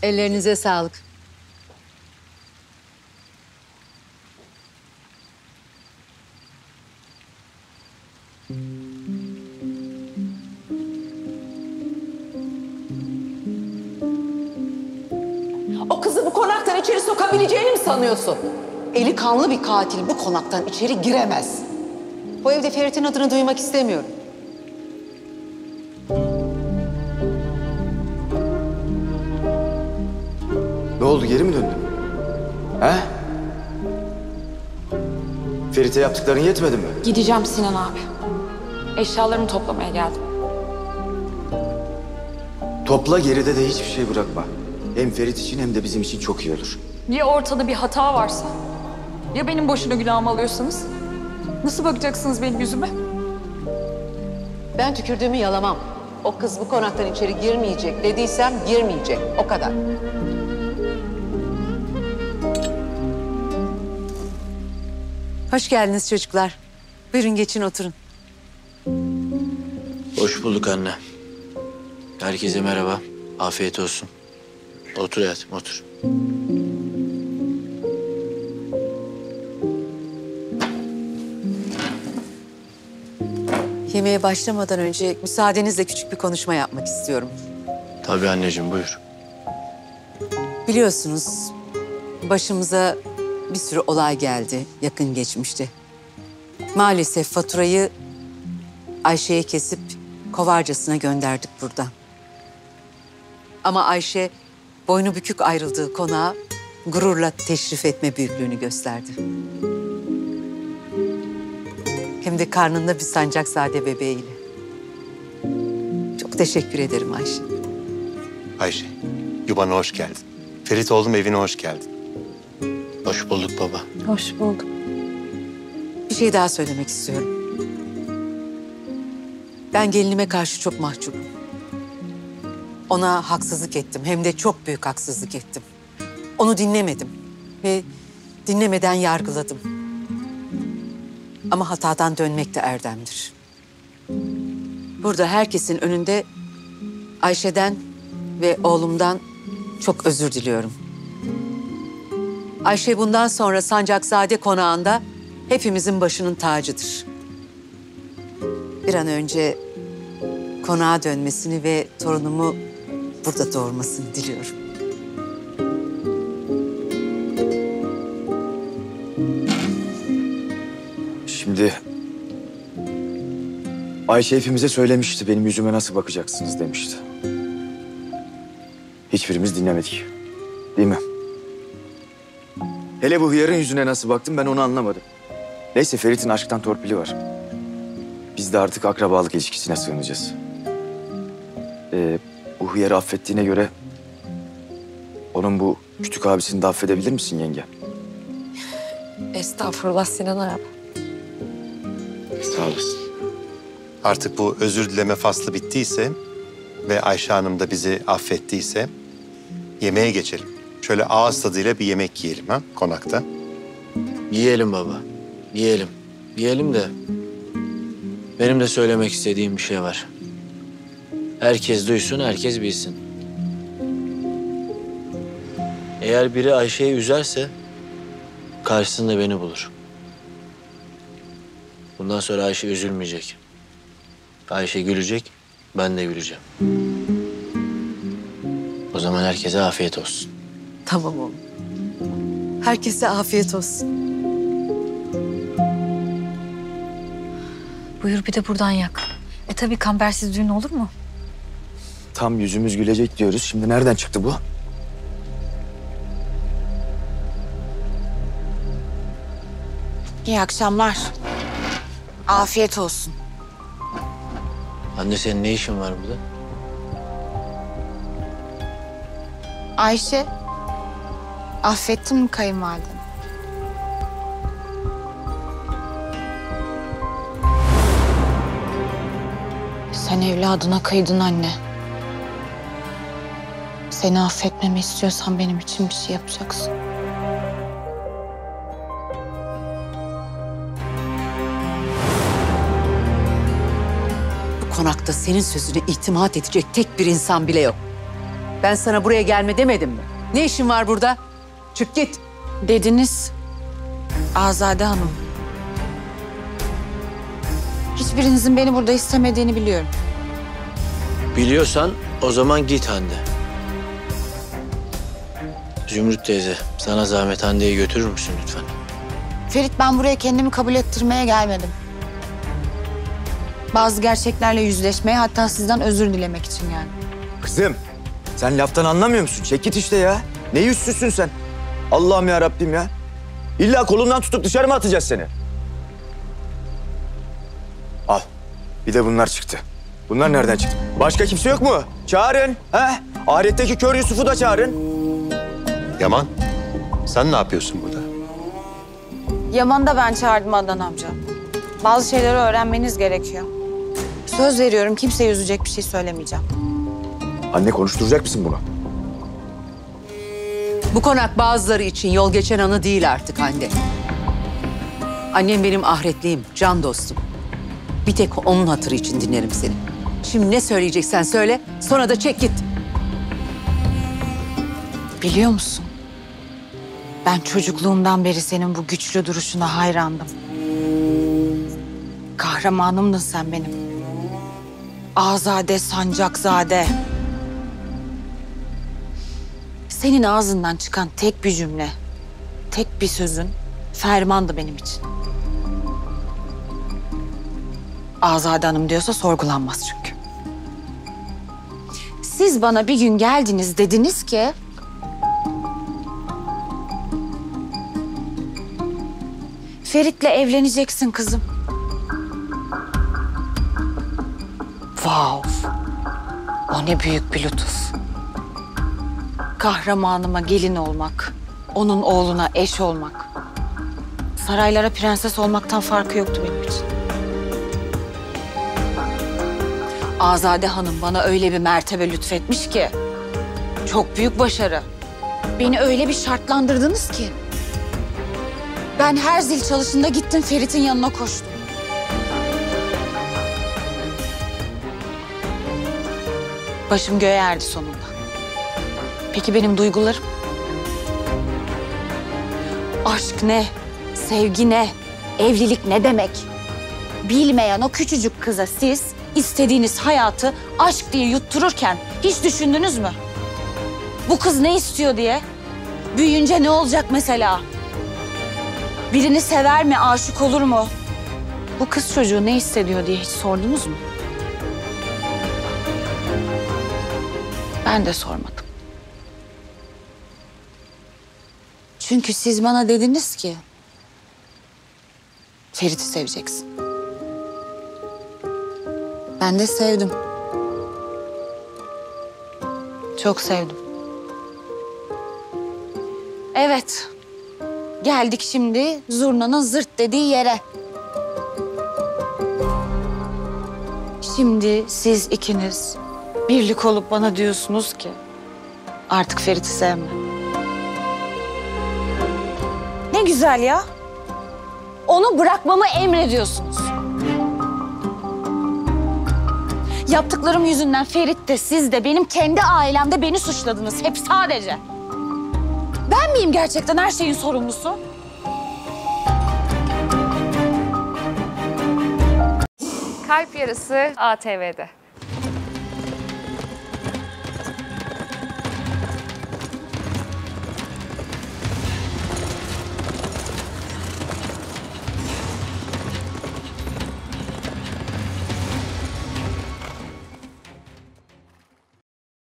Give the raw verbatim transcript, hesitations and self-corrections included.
Ellerinize sağlık. O kızı bu konaktan içeri sokabileceğini mi sanıyorsun? Eli kanlı bir katil bu konaktan içeri giremez. Bu evde Ferit'in adını duymak istemiyorum. Ne oldu, geri mi döndün? He? Ferit'e yaptıkların yetmedi mi? Gideceğim Sinan abi. Eşyalarımı toplamaya geldim. Topla, geride de hiçbir şey bırakma. Hem Ferit için hem de bizim için çok iyi olur. Ya ortada bir hata varsa? Ya benim boşuna günahımı alıyorsanız? Nasıl bakacaksınız benim yüzüme? Ben tükürdüğümü yalamam. O kız bu konaktan içeri girmeyecek dediysem girmeyecek. O kadar. Hoş geldiniz çocuklar. Buyurun geçin oturun. Hoş bulduk anne. Herkese merhaba. Afiyet olsun. Otur hayatım, otur. Yemeğe başlamadan önce müsaadenizle küçük bir konuşma yapmak istiyorum. Tabii anneciğim, buyur. Biliyorsunuz başımıza bir sürü olay geldi yakın geçmişte. Maalesef faturayı Ayşe'ye kesip kovarcasına gönderdik buradan. Ama Ayşe boynu bükük ayrıldığı konağa gururla teşrif etme büyüklüğünü gösterdi. Hem de karnında bir sancakzade bebeğiyle. Çok teşekkür ederim Ayşe. Ayşe, yuvana hoş geldin. Ferit oğlum, evine hoş geldin. Hoş bulduk baba. Hoş bulduk. Bir şey daha söylemek istiyorum. Ben gelinime karşı çok mahcubum. Ona haksızlık ettim. Hem de çok büyük haksızlık ettim. Onu dinlemedim. Ve dinlemeden yargıladım. Ama hatadan dönmek de erdemdir. Burada herkesin önünde Ayşe'den ve oğlumdan çok özür diliyorum. Ayşe bundan sonra Sancakzade konağında hepimizin başının tacıdır. Bir an önce konağa dönmesini ve torunumu burada doğurmasını diliyorum. Şimdi Ayşe hepimize söylemişti, benim yüzüme nasıl bakacaksınız demişti. Hiçbirimiz dinlemedik, değil mi? Hele bu hıyarın yüzüne nasıl baktım ben onu anlamadım. Neyse, Ferit'in aşktan torpili var. Biz de artık akrabalık ilişkisine sığınacağız. Ee, bu hıyarı affettiğine göre onun bu küçük abisini de affedebilir misin yenge? Estağfurullah Sinan abi. Sağ olasın. Artık bu özür dileme faslı bittiyse ve Ayşe Hanım da bizi affettiyse yemeğe geçelim. Şöyle ağız tadıyla bir yemek yiyelim ha konakta. Yiyelim baba, yiyelim. Yiyelim de benim de söylemek istediğim bir şey var. Herkes duysun, herkes bilsin. Eğer biri Ayşe'yi üzerse karşısında beni bulur. Bundan sonra Ayşe üzülmeyecek. Ayşe gülecek, ben de güleceğim. O zaman herkese afiyet olsun. Tamam oğlum. Herkese afiyet olsun. Buyur bir de buradan yak. E tabii kambersiz düğün olur mu? Tam yüzümüz gülecek diyoruz. Şimdi nereden çıktı bu? İyi akşamlar. Afiyet olsun. Anne senin ne işin var burada? Ayşe, affettin mi kayınvalideni? Sen evladına kıydın anne. Seni affetmemi istiyorsan benim için bir şey yapacaksın. Bu konakta senin sözüne itimat edecek tek bir insan bile yok. Ben sana buraya gelme demedim mi? Ne işin var burada? Çık git. Dediniz Azade Hanım. Hiçbirinizin beni burada istemediğini biliyorum. Biliyorsan o zaman git Hande. Zümrüt teyze, sana zahmet Hande'yi götürür müsün lütfen? Ferit, ben buraya kendimi kabul ettirmeye gelmedim. Bazı gerçeklerle yüzleşmeye, hatta sizden özür dilemek için yani. Kızım, sen laftan anlamıyor musun? Çek git işte ya. Ne yüzsüzsün sen? Allah'ım ya Rabbim ya. İlla kolundan tutup dışarı mı atacağız seni? Al. Bir de bunlar çıktı. Bunlar nereden çıktı? Başka kimse yok mu? Çağırın. He? Ahiretteki kör Yusuf'u da çağırın. Yaman, sen ne yapıyorsun burada? Yaman'ı da ben çağırdım Adnan amca. Bazı şeyleri öğrenmeniz gerekiyor. Söz veriyorum, kimseye üzecek bir şey söylemeyeceğim. Anne, konuşturacak mısın bunu? Bu konak bazıları için yol geçen anı değil artık Hande. Annem benim ahiretliyim, can dostum. Bir tek onun hatırı için dinlerim seni. Şimdi ne söyleyeceksen söyle, sonra da çek git. Biliyor musun? Ben çocukluğumdan beri senin bu güçlü duruşuna hayrandım. Kahramanımdın sen benim. Azade, Sancakzade. Senin ağzından çıkan tek bir cümle, tek bir sözün fermandı benim için. Azade Hanım diyorsa sorgulanmaz çünkü. Siz bana bir gün geldiniz, dediniz ki... Ferit'le evleneceksin kızım. Wow! O ne büyük bir lütuf. Kahramanıma gelin olmak, onun oğluna eş olmak. Saraylara prenses olmaktan farkı yoktu benim için. Azade Hanım bana öyle bir mertebe lütfetmiş ki... çok büyük başarı. Beni öyle bir şartlandırdınız ki... ben her zil çalışında gittim Ferit'in yanına koştum. Başım göğe erdi sonunda. Peki benim duygularım? Aşk ne? Sevgi ne? Evlilik ne demek? Bilmeyen o küçücük kıza siz istediğiniz hayatı aşk diye yuttururken hiç düşündünüz mü? Bu kız ne istiyor diye? Büyüyünce ne olacak mesela? Birini sever mi, aşık olur mu? Bu kız çocuğu ne hissediyor diye hiç sordunuz mu? Ben de sormadım. Çünkü siz bana dediniz ki... Ferit'i seveceksin. Ben de sevdim. Çok sevdim. Evet. Geldik şimdi zurnanın zırt dediği yere. Şimdi siz ikiniz birlik olup bana diyorsunuz ki... artık Ferit'i sevme. Ne güzel ya. Onu bırakmamı emrediyorsunuz. Yaptıklarım yüzünden Ferit de siz de benim kendi ailemde beni suçladınız. Hep sadece. Ben miyim gerçekten her şeyin sorumlusu? Kalp Yarısı A T V'de.